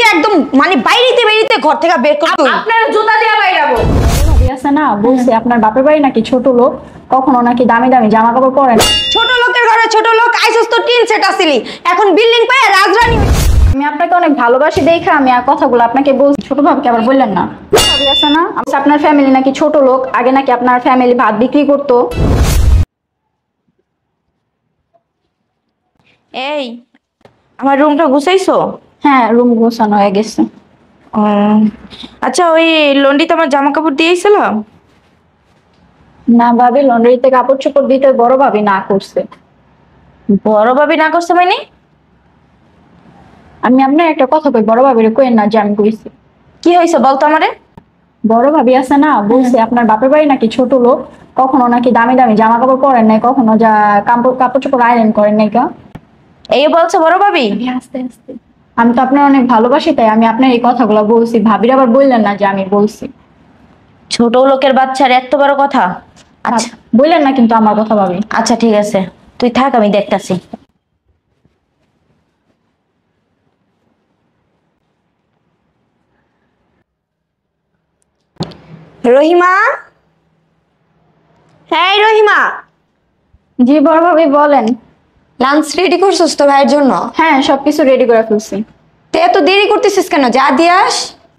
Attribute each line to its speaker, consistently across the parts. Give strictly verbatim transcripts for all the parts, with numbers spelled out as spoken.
Speaker 1: একদম মানে বাইরেতে বাইরেতে ঘর থেকে বের করে তুই
Speaker 2: আপনার জুতা দিয়ে বাইরাবো।
Speaker 3: ভাবি আছে না বলছে আপনার বাপের বাড়ি নাকি ছোট লোক, কখনো নাকি দামি দামি জামা কাপড় পরেন।
Speaker 1: ছোট লোকের ঘরে ছোট লোক আইসস তো টিন সেট আসিলি, এখন বিল্ডিং পায় রাজরানী।
Speaker 3: আমি আপনাকে অনেক ভালোবাসি দেখে আমি আর কথাগুলো আপনাকে বলছি, ছোট ভাবকে আবার বললেন না। ভাবি আছে না আপনার ফ্যামিলি নাকি ছোট লোক, আগে নাকি আপনার ফ্যামিলি ভাত বিক্রি করতো।
Speaker 1: এই আমার রুমটা গুছাইছো?
Speaker 3: হ্যাঁ রুম গোছানো হয়ে গেছে।
Speaker 1: আচ্ছা ওই লন্ডিতে আমার জামা কাপড় দিয়েছিলাম
Speaker 3: না ভাবি, লন্ড্রিতে কাপড় চোপড় দিতে বড় ভাবি না করছে।
Speaker 1: বড় ভাবি না করছে মানে?
Speaker 3: আমি আপনার একটা কথা কই, বড় ভাবিরে কইেন না যে আমি কইছি।
Speaker 1: কি হয়েছে বলতো আমারে?
Speaker 3: বড় ভাবি আছে না বলছে আপনার বাপের বাড়ি নাকি ছোট লোক, কখনো নাকি দামি দামি জামা কাপড় পরেন নাই, কখনো যা কাপড় কাপড় চোপড় আয়রন করেন নাই। কা
Speaker 1: এই বলছে বড় ভাবি?
Speaker 3: আস্তে আস্তে আমি তো আপনার অনেক ভালোবাসি তাই আমি আপনার এই কথাগুলো বলছি। ভাবির আবার বললেন না যে আমি বলছি।
Speaker 1: ছোট লোকের বাচ্চার এত বড় কথা? আচ্ছা
Speaker 3: বললেন না কিন্তু আমার কথা ভাবি।
Speaker 1: আচ্ছা ঠিক আছে তুই থাক, আমি দেখতাছি। রহিমা, হ্যাঁ রহিমা।
Speaker 3: জি বড় ভাবি বলেন।
Speaker 1: লাঞ্চ রেডি করছিস তো ভাইয়ের জন্য?
Speaker 3: হ্যাঁ সবকিছু রেডি করে ফেলছি।
Speaker 1: তে এত দেরি করতেছিস কেন? যা দিয়ে আস।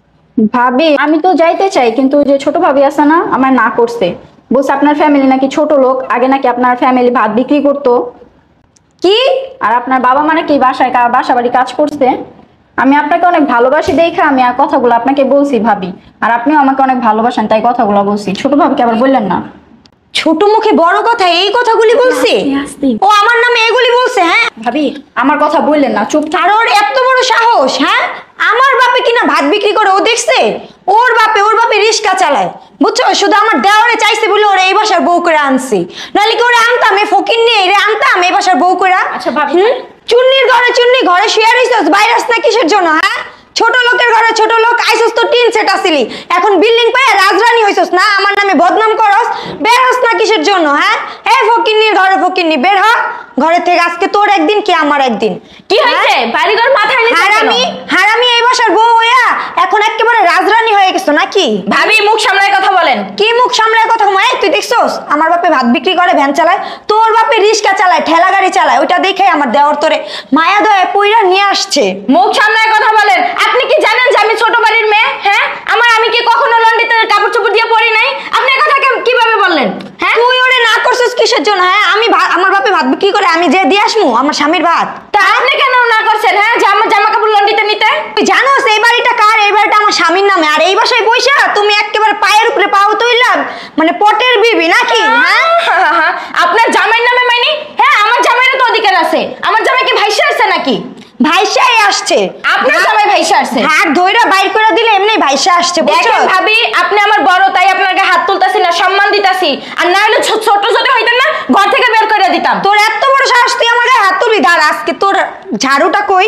Speaker 3: ভাবি আমি তো যাইতে চাই কিন্তু যে ছোট ভাবি আছে না আমার না করছে, বলছে আপনার ফ্যামিলি নাকি ছোট লোক, আগে নাকি আপনার ফ্যামিলি ভাত বিক্রি করতো।
Speaker 1: কি?
Speaker 3: আর আপনার বাবা মানে কি বাসায় কা- বাসা বাড়ি কাজ করছে। আমি আপনাকে অনেক ভালোবাসি দেখে আমি আর কথাগুলো আপনাকে বলছি ভাবি, আর আপনিও আমাকে অনেক ভালোবাসেন তাই কথাগুলো বলছি। ছোট ভাবিকে আবার বললেন না।
Speaker 1: ছোট মুখে বড় কথা, এই কথাগুলি বলছে? ও আমার নামে এগুলি বলছে? হ্যাঁ
Speaker 3: ভাবি আমার কথা বললেন না, চুপ।
Speaker 1: আর ওর এত বড় সাহস! হ্যাঁ আমার বাপে কিনা ভাত বিক্রি করে ও দেখছে? ওর বাপে ওর বাপে রিক্সা চালায়, বুঝছো? শুধু আমার দেওয়ারে চাইছে বলে ওরা এই বাসার বউ করে আনছি, নাহলে কি ওরা আনতাম? এ ফকির নিয়ে এরে আনতাম এই বাসার বউ করে?
Speaker 3: আচ্ছা ভাবি।
Speaker 1: হুম? চুন্নির ঘরে চুন্নি, ঘরে শুয়ে রইছস, বাইরে আসছ না কিসের জন্য? হ্যাঁ ছোট লোকের ঘরে ছোট লোক আইসস তো টিন সেট আসিলি, এখন বিল্ডিং পায় রাজরানী হইছস না? আমার নামে বদনাম করস, বের হস না কিসের জন্য? হ্যাঁ এ ফকিন্নির ঘরে ফকিন্নি, বের হ ঘরে থেকে। আজকে তোর একদিন কি আমার একদিন।
Speaker 2: কি হয়েছে? বাড়িঘর মাথায় নিয়ে
Speaker 1: হারামি হারামি এই বাসার বউ হইয়া এখন একেবারে রাজরানী হয়ে গেছো নাকি?
Speaker 2: ভাবি মুখ সামলায় কথা বলেন।
Speaker 1: কি মুখ সামলায় কথা কম? এই তুই দেখছস আমার বাপে ভাত বিক্রি করে, ভ্যান চালায়, তোর বাপে রিক্সা চালায়, ঠেলা গাড়ি চালায়, ওইটা দেখে আমার দেওয়ার তোরে মায়া দয়া পইরা নিয়ে আসছে।
Speaker 2: মুখ সামলায় কথা বলেন। আপনি কি জানেন যে আমি ছোট বাড়ির মেয়ে? হ্যাঁ আমার আমি কি কখনো লন্ড্রিতে কাপড় চোপড় দিয়ে পরি নাই? আপনি কথা কিভাবে বললেন? হ্যাঁ
Speaker 1: তুই ওরে না করছিস কিসের জন্য? হ্যাঁ আমি ভা- আমার বাপে ভাত বিক্রি করে আমি যে দিয়ে আসমু আমার স্বামীর ভাত?
Speaker 2: তা আপনি কেন না করছেন? হ্যাঁ যে আমার জামা কাপড় লন্ড্রিতে নিতে?
Speaker 1: তুই জানোস এই বাড়িটা কার? এই বাড়িটা আমার স্বামীর নামে। আর এই বাসায় বইসা তুমি একেবারে পায়ের উপরে পাও তুইলা মানে পটের বিবি নাকি? হ্যাঁ
Speaker 2: আপনার জামাইয়ের নামে মানে? হ্যাঁ আমার জামাইয়ের তো অধিকার আছে। আমার জামাই কি ভাইসা আসছে নাকি?
Speaker 1: ভাইসাই আসছে।
Speaker 2: আপনার জামাই ভাইসা আসছে?
Speaker 1: হাত ধইরা বাইর করে দিলে এমনি ভাইসা আসছে, বুঝছো?
Speaker 2: দেখেন ভাবি আপনি আমার বড় তাই আপনাকে হাত তুলতাছি না, সম্মান দিতাছি। আর না হলে ছোট ছোট হইতেন না, ঘর থেকে বের করে দিতাম।
Speaker 1: তোর এত বড় সাহস তুই আমার গায়ে হাত তুলবি? দাঁড়া আজকে তোর ঝাড়ুটা কই।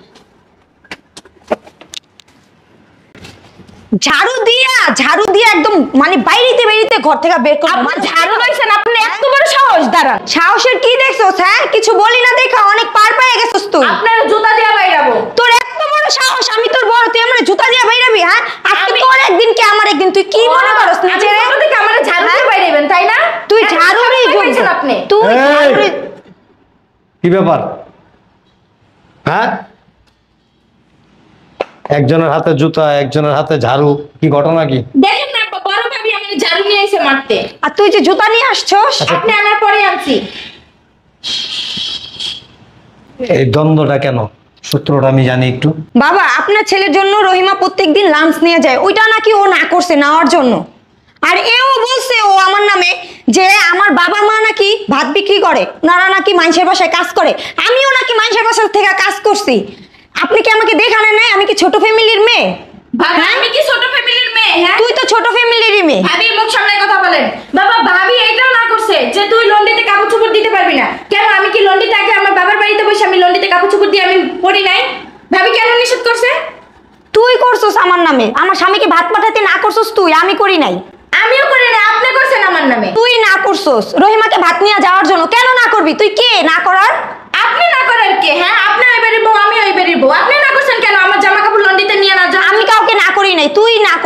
Speaker 1: ঝাড়ু দিয়া ঝাড়ু দিয়া একদম মানে বাইরেতে বাইরেতে ঘর থেকে বের করে।
Speaker 2: আপনি ঝাড়ু লইছেন, আপনি এত বড় সাহস? দাঁড়ান।
Speaker 1: সাহসের কি দেখছস? হ্যাঁ কিছু বলি না দেখা অনেক পার পেয়ে গেছস তুই।
Speaker 2: আপনার জুতা দিয়ে বাইরাবো।
Speaker 1: তোর এত বড় সাহস! আমি তোর বড়, তুই আমার জুতা দিয়ে বাইরাবি? হ্যাঁ আজকে তোর একদিন কি আমার একদিন। তুই কি মনে করস নিজেরে?
Speaker 2: ছোট থেকে আমার ঝাড়ু দিয়ে বাইরাবেন তাই না?
Speaker 1: তুই
Speaker 2: এত
Speaker 1: ঝাড়ুরই
Speaker 2: সাহস
Speaker 1: যোগ্য।
Speaker 2: পাইছেন আপনি।
Speaker 1: তুই
Speaker 4: এই!
Speaker 1: ঝাড়ুরই।
Speaker 4: কি ব্যাপার? হ্যাঁ একজনের হাতে জুতা একজনের হাতে ঝাড়ু, কি ঘটনা কি?
Speaker 2: দেখেন না বড় ভাবি আমি ঝাড়ু নিয়ে এসে মারতে।
Speaker 1: আর তুই যে জুতা নিয়ে আসছস?
Speaker 2: আপনি আনার পরে আনছি।
Speaker 4: এই দ্বন্দ্বটা কেন? সূত্রটা আমি জানি একটু।
Speaker 1: বাবা আপনার ছেলের জন্য রহিমা প্রত্যেকদিন লাঞ্চ নিয়ে যায়, ওইটা নাকি ও না করছে নেওয়ার জন্য। আর এও বলছে ও আমার নামে যে আমার বাবা মা নাকি ভাত বিক্রি করে, ওনারা নাকি মানুষের বাসায় কাজ করে, আমিও নাকি মানুষের বাসা থেকে কাজ করছি। আপনি কি আমাকে দেখানে নাই? আমি কি ছোট ফ্যামিলির মেয়ে?
Speaker 2: ভাবি আমি কি ছোট ফ্যামিলির মেয়ে? হ্যাঁ
Speaker 1: তুই তো ছোট ফ্যামিলিরই মেয়ে।
Speaker 2: ভাবি মুখ সামনে কথা বলেন। বাবা ভাবি এটাও না করছে যে তুই লন্ড্রিতে কাপড় চোপড় দিতে পারবি না। কেন আমি কি লন্ড্রিতে আগে আমার বাবার বাড়িতে বসে আমি লন্ড্রিতে কাপড় চোপড় দিয়ে আমি পরি নাই? ভাবি কেন নিষেধ করছে?
Speaker 1: তুই করছস আমার নামে, আমার স্বামীকে ভাত পাঠাতে না করছস তুই, আমি করি নাই।
Speaker 2: আমিও করি না, আপনি করছেন আমার নামে।
Speaker 1: তুই না করছস রহিমাকে ভাত নিয়ে যাওয়ার জন্য। কেন না করবি? তুই কে না করার?
Speaker 2: আপনি না করার কে? হ্যাঁ আপনি ওই বাড়ির বউ, আমি ওই বাড়ির বউ। আপনি না করছেন কেন আমার জামা কাপড় লন্ড্রিতে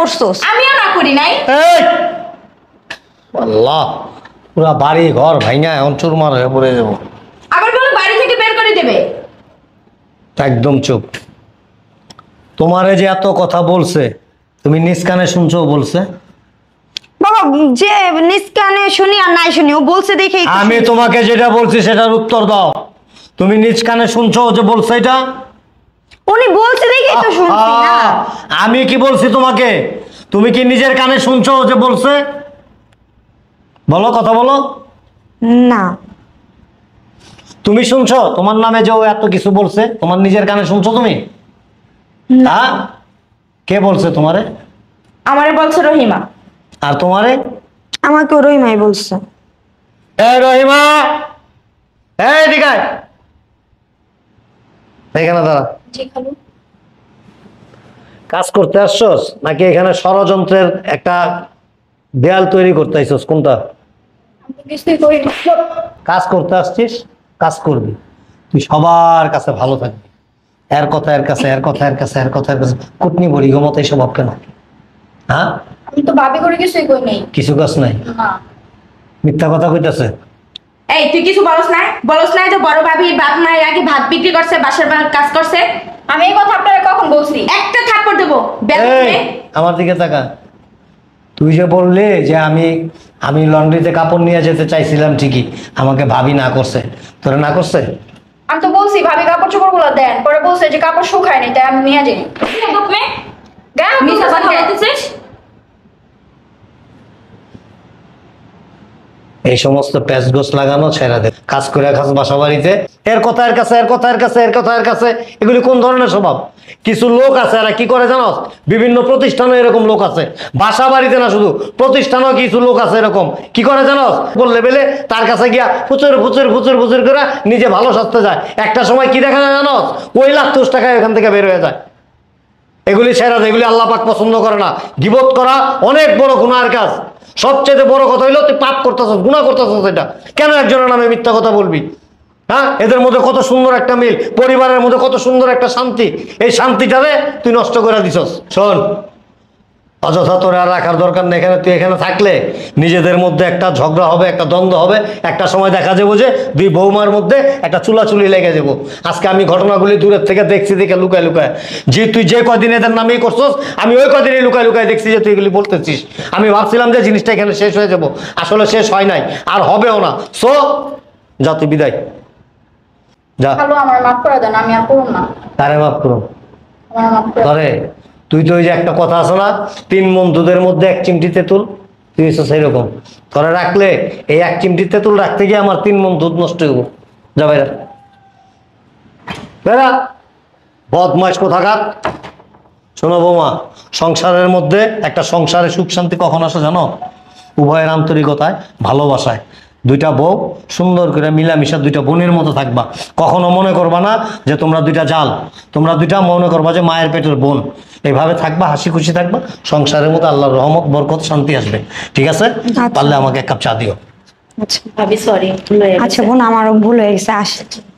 Speaker 1: করছোস?
Speaker 2: আমিও না করি নাই।
Speaker 4: এই আল্লাহ, পুরা বাড়ি ঘর ভাঙা এখন চুরমার হয়ে পড়ে যাবো।
Speaker 2: আবার বলো বাড়ি থেকে বের করে দেবে।
Speaker 4: একদম চুপ। তোমারে যে এত কথা বলছে, তুমি নিজ কানে শুনছো বলছে?
Speaker 1: বাবা যে নিজ কানে শুনি আর নাই শুনি, ও বলছে দেখেই তো
Speaker 4: আমি
Speaker 1: শুনছি।
Speaker 4: তোমাকে যেটা বলছি সেটার উত্তর দাও। তুমি নিজ কানে শুনছো যে বলছে এটা?
Speaker 1: উনি বলছে দেখেই তো শুনছি না।
Speaker 4: আহা, আমি কি বলছি তোমাকে? তুমি কি নিজের কানে শুনছো যে বলছে? বলো, কথা বলো।
Speaker 1: না।
Speaker 4: তুমি শুনছো তোমার নামে যে ও এত কিছু বলছে? তোমার নিজের কানে শুনছো তুমি? হ্যাঁ, কে বলছে তোমারে?
Speaker 2: আমারে বলছে রহিমা।
Speaker 4: আর তোমারে?
Speaker 1: আমাকে ওরই মাই বলছে।
Speaker 4: এই রহিমা, এই দিকে আয়। এখানে দাঁড়া।
Speaker 3: জি খালু।
Speaker 4: কাজ করতে আসছস নাকি এখানে ষড়যন্ত্রের একটা দেয়াল তৈরি করতে আসছস? কোনটা?
Speaker 3: আমি তো কিছুই করিনি।
Speaker 4: কাজ করতে আসছিস, কাজ করবি। তুই সবার কাছে ভালো থাকবি। এর কথা এর কাছে, এর কথা এর কাছে, এর কথা এর কাছে। কুটনি বড়ি গমতে স্বভাব কেন? হ্যাঁ,
Speaker 3: আমি তো ভাবি করে কিছুই করি নাই।
Speaker 4: কিছু কাজ নাই,
Speaker 3: না।
Speaker 4: মিথ্যা কথা কইতাছে।
Speaker 2: এই তুই কিছু বলস না? বলস না যে বড় ভাবি বাপ মা আগে ভাত বিক্রি করছে, বাসার বা- কাজ করছে?
Speaker 3: আমি এই কথা আপনারা কখন বলছি?
Speaker 2: একটা থাপ্পড় দেবো
Speaker 4: এই,
Speaker 2: বেদমে।
Speaker 4: আমার দিকে তাকা। তুই যে বললি যে আমি আমি লন্ড্রিতে কাপড় নিয়ে যেতে চাইছিলাম, ঠিকই, আমাকে ভাবি না করছে। তোরা না করছে?
Speaker 3: আমি তো বলছি ভাবি কাপড় চোপড় গুলো দেন, পরে বলছে যে কাপড় শুকায় নাই তাই আমি নিয়ে যাই।
Speaker 2: বেদমে
Speaker 3: গায়ে
Speaker 2: মিথ্যা
Speaker 3: হাত
Speaker 2: কথা
Speaker 3: দিতেছে।
Speaker 2: বলতেছিস?
Speaker 4: এই সমস্ত প্যাচ গোছ লাগানো ছেড়ে দে। কাজ করে খাস বাসা বাড়িতে, এর কথা এর কাছে, এর কথা এর কাছে, এর কথা এর কাছে। এগুলি কোন ধরনের স্বভাব? কিছু লোক আছে এরা কি করে জানো? বিভিন্ন প্রতিষ্ঠানে এরকম লোক আছে, বাসা বাড়িতে না শুধু প্রতিষ্ঠানেও কিছু লোক আছে এরকম। কি করে জানো? বললে বেলে তার কাছে গিয়া ফুচুর ফুচুর ফুচুর ফুচুর করে নিজে ভালো সাজতে যায়। একটা সময় কি দেখা যায় জানো? ওই লাখ তুষ টাকায় এখান থেকে বের হয়ে যায়। এগুলি ছেড়ে দে, এগুলি আল্লাহ পাক পছন্দ করে না। গীবত করা অনেক বড় গুনাহের কাজ। সবচেয়ে বড় কথা হইলো তুই পাপ করতেছস, গুনাহ করতেছস। এটা কেন একজনের নামে মিথ্যা কথা বলবি? হ্যাঁ, এদের মধ্যে কত সুন্দর একটা মিল, পরিবারের মধ্যে কত সুন্দর একটা শান্তি। এই শান্তিটারে তুই নষ্ট করে দিছস। শোন, অযথা তোর আর রাখার দরকার নেই এখানে। তুই এখানে থাকলে নিজেদের মধ্যে একটা ঝগড়া হবে, একটা দ্বন্দ্ব হবে। একটা সময় দেখা যাবো যে দুই বৌমার মধ্যে একটা চুলাচুলি লেগে যাবো। আজকে আমি ঘটনাগুলি দূরের থেকে দেখছি, দেখে লুকায় লুকায়। যে তুই যে কদিন এদের নামেই করছস, আমি ওই কদিনই লুকায় লুকায় দেখছি যে তুই এগুলি বলতেছিস। আমি ভাবছিলাম যে জিনিসটা এখানে শেষ হয়ে যাবো, আসলে শেষ হয় নাই, আর হবেও না। সো যা, তুই বিদায় যা।
Speaker 3: খালু আমার মাফ করে দেন, আমি আর করুন না।
Speaker 4: তারে মাফ করুন
Speaker 3: আমার মাফ করে দেন।
Speaker 4: ধরে। তুই তো ওই যে একটা কথা আছে না, তিন মন দুধের মধ্যে এক চিমটি তেঁতুল, তুই এসে সেই রকম ধরে রাখলে এই এক চিমটি তেঁতুল রাখতে গিয়ে আমার তিন মন দুধ নষ্ট হইব। যা বেরা, বেরা বদমাইশ কোথাকার। শোনো বৌমা, সংসারের মধ্যে একটা সংসারে সুখ শান্তি কখন আসে জানো? উভয়ের আন্তরিকতায়, ভালোবাসায়। দুইটা বউ সুন্দর করে মিলামিশা দুইটা বোনের মতো থাকবা। কখনো মনে করবা না যে তোমরা দুইটা জাল, তোমরা দুইটা মনে করবা যে মায়ের পেটের বোন। এইভাবে থাকবা, হাসি খুশি থাকবা, সংসারের মধ্যে আল্লাহর রহমত বরকত শান্তি আসবে। ঠিক আছে? পারলে আমাকে এক কাপ চা দিও।
Speaker 1: আচ্ছা
Speaker 2: ভাবি সরি।
Speaker 1: আচ্ছা বোন, আমারও ভুল হয়ে গেছে। আস